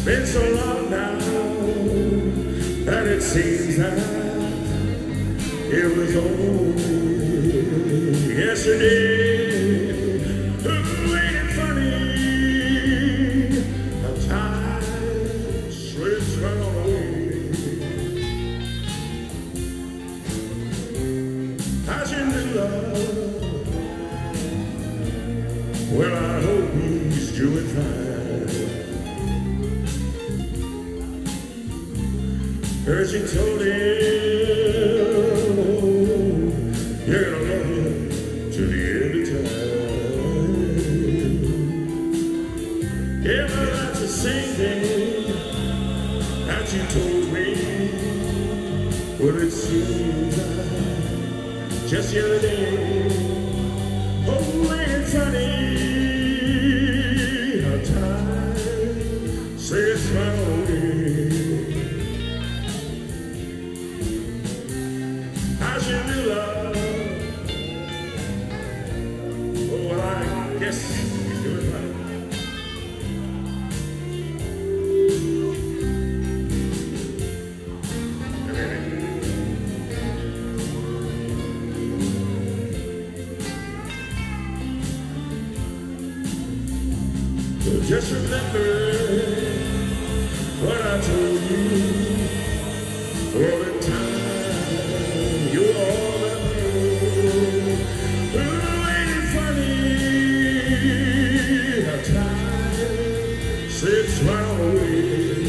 been so long now that it seems that it was only yesterday. Ooh, ain't it funny how time slips right away? How's your new love? Well, I hope he's doing fine. Heard you told him you're gonna love him to the end of time. Yeah, well, that's the same thing that you told me. Well, it seems like just the other day. Oh, ain't it funny how time slips right away? How's your new love? Oh, well, I guess he's doing right. So just remember what I told you all the time. You're all I know. Oh, ain't it funny how time slips right away?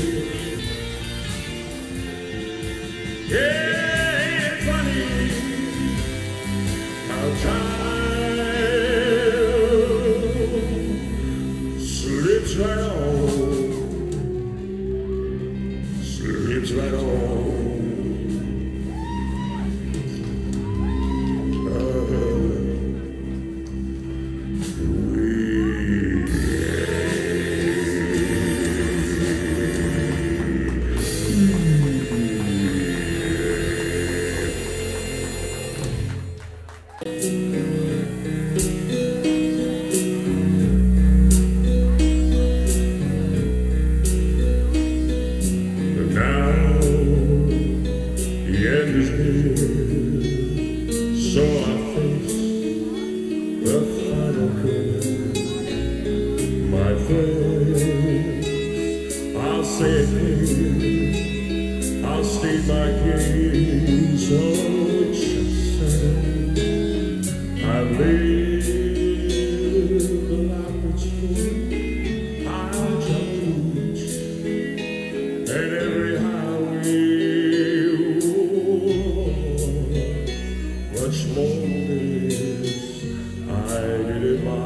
Yeah, ain't it funny how time slips right on, slips right on. So I face the final curve. My friends, I'll say it clear, I'll state my case. Oh, just say I've lived a life that's full. I've jumped each and every highway. Much more than this, I did it my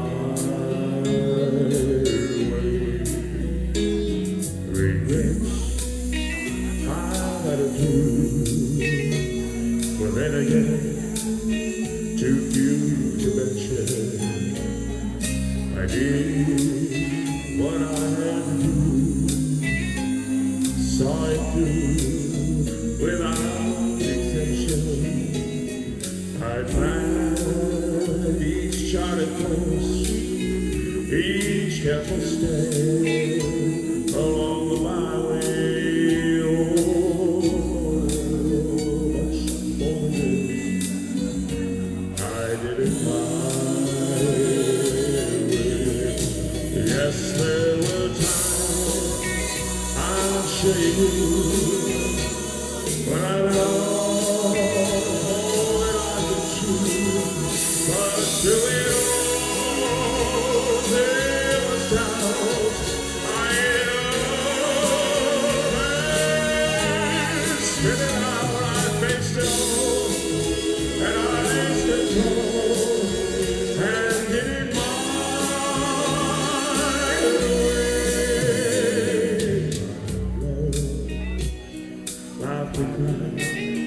way. Regrets I gotta do, but then again, too few to mention. I did what I had to do, saw it through without exemption. I planned each charted course, each careful step along the byway. Oh, much more than this, I did it my way. Yes, there were times I'll show you when I love. Through it all, there was doubt. I spit it out, I faced it all, and I lost control, and did it my way. Love, laughed and cried.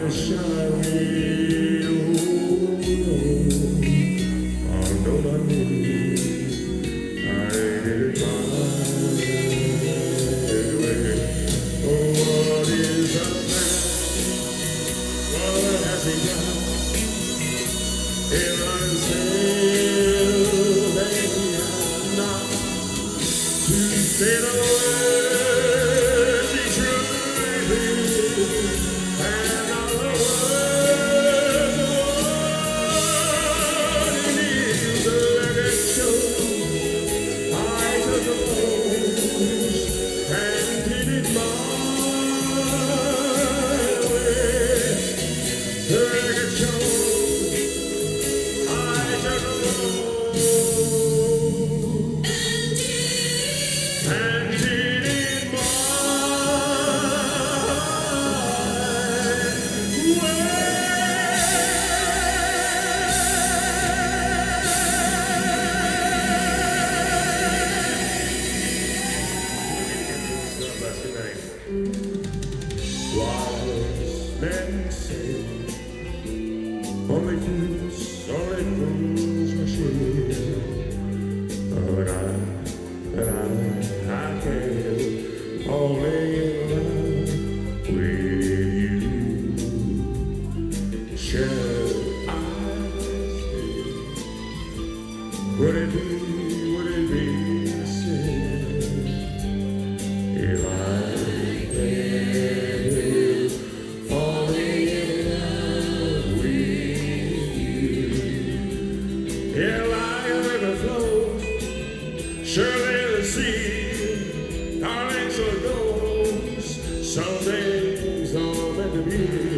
was shy. Oh, no, not me. I did it my way. Oh, what is a man? What has he got? If I'm still there, not to say the words he truly feels, and all the words what he needs to let it show. I took the rose and did it my way. Let it show. And did it my way. Wise men say only fools rush in. But I can't only love with you. Shall I stay? Would it be a sin if I can't only love with you? If I ever float, surely the sea, darling, so goes. Some things are meant to be.